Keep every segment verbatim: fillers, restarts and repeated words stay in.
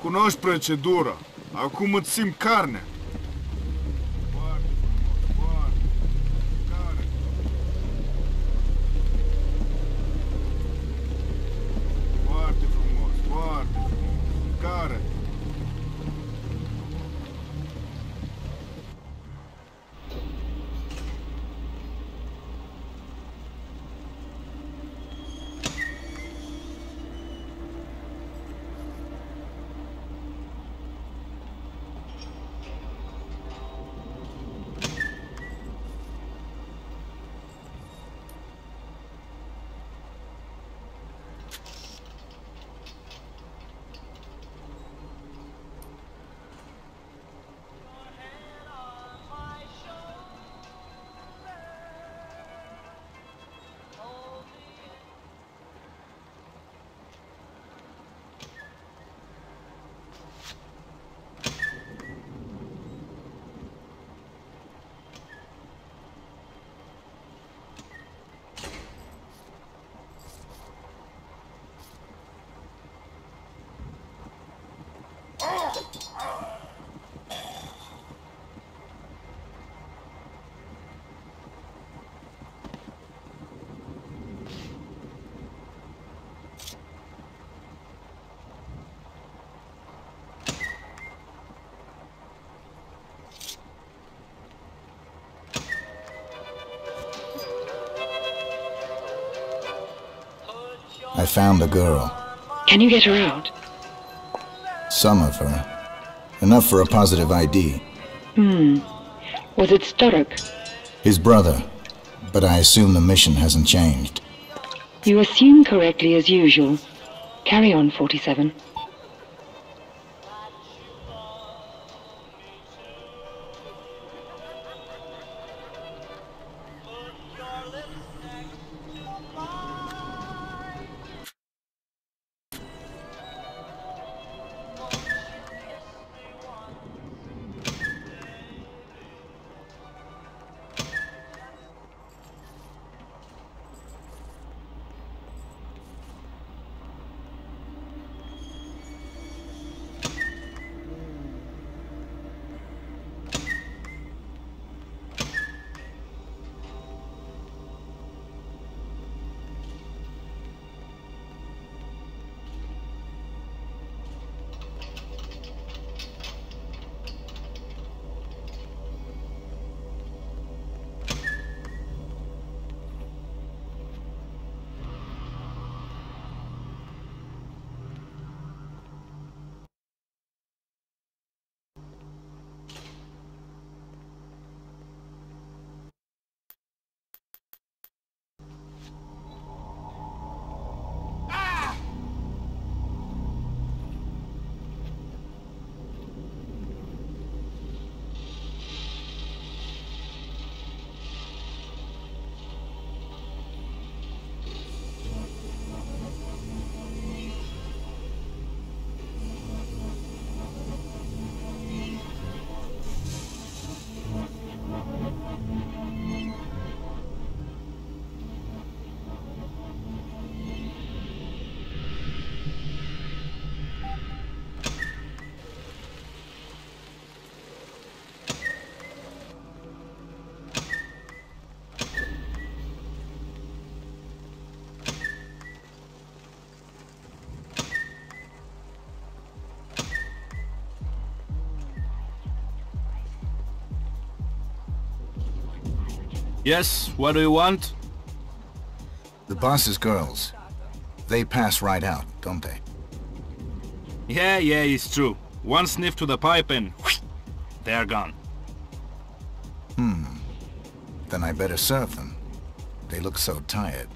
Cunoști procedura. Acum îți simt carne. Foarte frumos, foarte. Care? Foarte frumos, foarte frumos. Care? I found the girl. Can you get her out? Some of her. Enough for a positive I D. Hmm. Was it Sturrock? His brother. But I assume the mission hasn't changed. You assume correctly as usual. Carry on, forty-seven. Yes, what do you want? The boss's girls. They pass right out, don't they? Yeah, yeah, it's true. One sniff to the pipe and whoosh, they're gone. Hmm. Then I better serve them. They look so tired.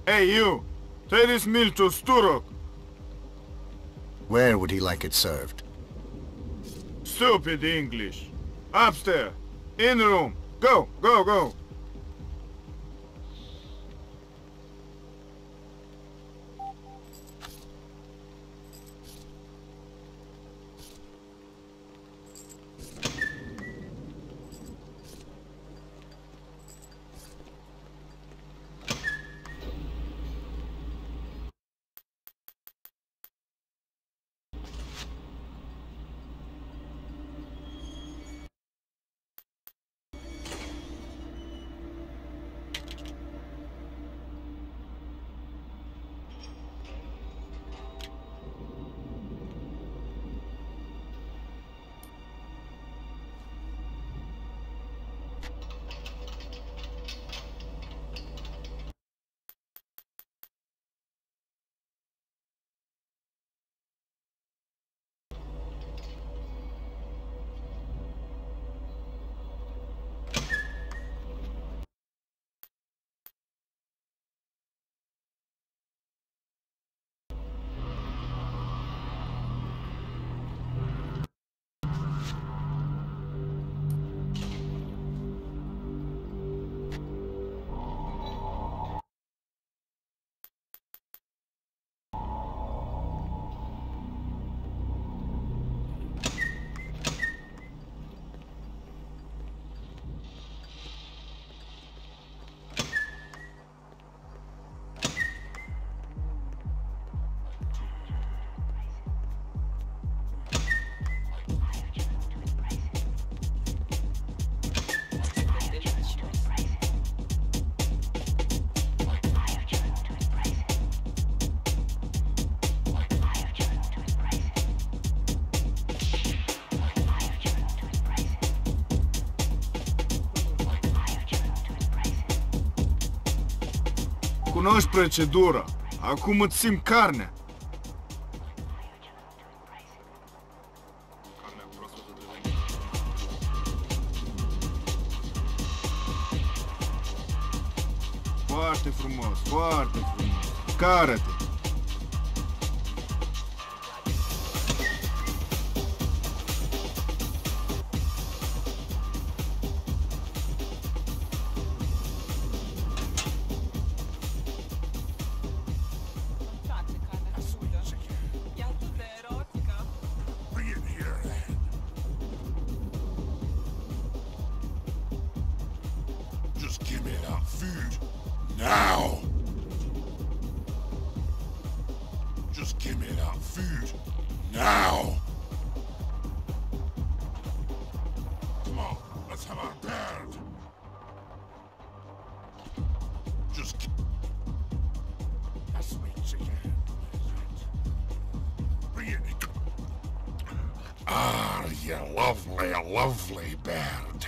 Hey, you! Take this meal to Sturok! Where would he like it served? Stupid English! Upstairs! In the room! Go, go, go! Cunoști procedura. Acum îți simt carnea. Foarte frumos, foarte frumos. Cară-te! Just give me that food. Now! Just give me that food. Now! Come on, let's have our bird. Just gi- That's sweet chicken. Bring it. Ah, you lovely, lovely bird.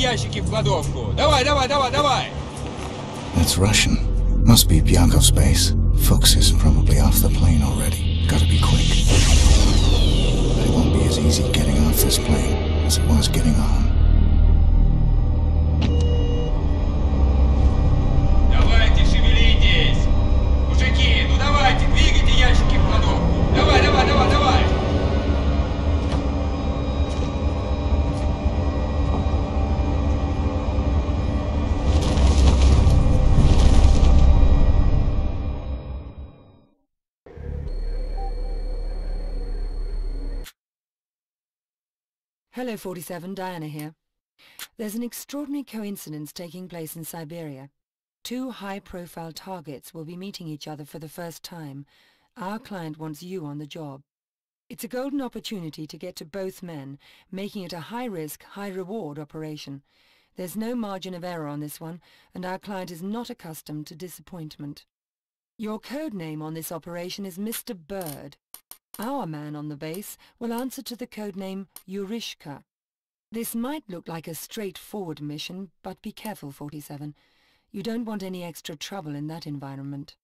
ящики в кладовку. Давай, давай, давай, давай! That's Russian. Must be Byankov's base. Fuchs is probably off the plane already. Gotta be quick. But it won't be as easy getting off this plane as it was getting on. Давайте, шевелитесь! Мужики, ну давайте, двигайте ящики в кладовку. Давай, давай, давай, давай! Hello, forty-seven, Diana here. There's an extraordinary coincidence taking place in Siberia. Two high-profile targets will be meeting each other for the first time. Our client wants you on the job. It's a golden opportunity to get to both men, making it a high-risk, high-reward operation. There's no margin of error on this one, and our client is not accustomed to disappointment. Your code name on this operation is Mister Bird. Our man on the base will answer to the codename Yurishka. This might look like a straightforward mission, but be careful, forty-seven. You don't want any extra trouble in that environment.